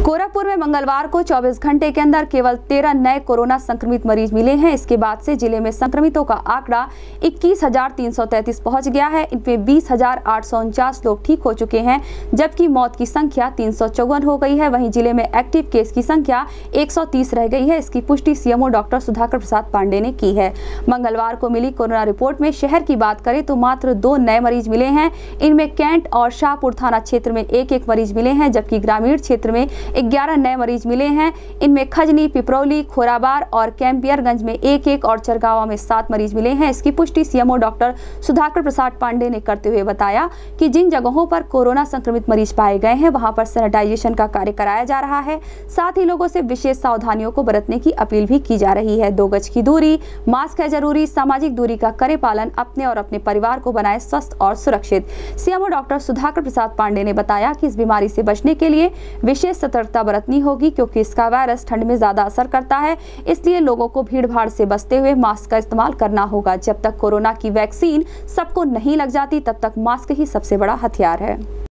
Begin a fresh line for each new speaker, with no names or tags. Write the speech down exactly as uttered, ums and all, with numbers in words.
गोरखपुर में मंगलवार को चौबीस घंटे के अंदर केवल तेरह नए कोरोना संक्रमित मरीज मिले हैं। इसके बाद से जिले में संक्रमितों का आंकड़ा इक्कीस हजार तीन सौ तैंतीस पहुंच गया है। इनमें बीस हजार आठ सौ उनचास लोग ठीक हो चुके हैं, जबकि मौत की संख्या तीन सौ चौवन हो गई है। वहीं जिले में एक्टिव केस की संख्या एक सौ तीस रह गई है। इसकी पुष्टि सीएमओ डॉक्टर सुधाकर प्रसाद पांडे ने की है। मंगलवार को मिली कोरोना रिपोर्ट में शहर की बात करें तो मात्र दो नए मरीज मिले हैं। इनमें कैंट और शाहपुर थाना क्षेत्र में एक एक मरीज मिले हैं, जबकि ग्रामीण क्षेत्र में ग्यारह नए मरीज मिले हैं। इनमें खजनी, पिपरौली, खोराबार और कैंपियरगंज में एक एक और चरगावा में सात मरीज मिले हैं। इसकी पुष्टि सीएमओ डॉक्टर सुधाकर प्रसाद पांडे ने करते हुए बताया कि जिन जगहों पर कोरोना संक्रमित मरीज पाए गए हैं वहां पर सैनिटाइजेशन का कार्य कराया जा रहा है। साथ ही लोगों से विशेष सावधानियों को बरतने की अपील भी की जा रही है। दो गज की दूरी, मास्क है जरूरी, सामाजिक दूरी का करे पालन, अपने और अपने परिवार को बनाए स्वस्थ और सुरक्षित। सीएमओ डॉक्टर सुधाकर प्रसाद पांडे ने बताया कि इस बीमारी से बचने के लिए विशेष सतर्कता बरतनी होगी, क्योंकि इसका वायरस ठंड में ज्यादा असर करता है। इसलिए लोगों को भीड़ भाड़ से बचते हुए मास्क का इस्तेमाल करना होगा। जब तक कोरोना की वैक्सीन सबको नहीं लग जाती तब तक मास्क ही सबसे बड़ा हथियार है।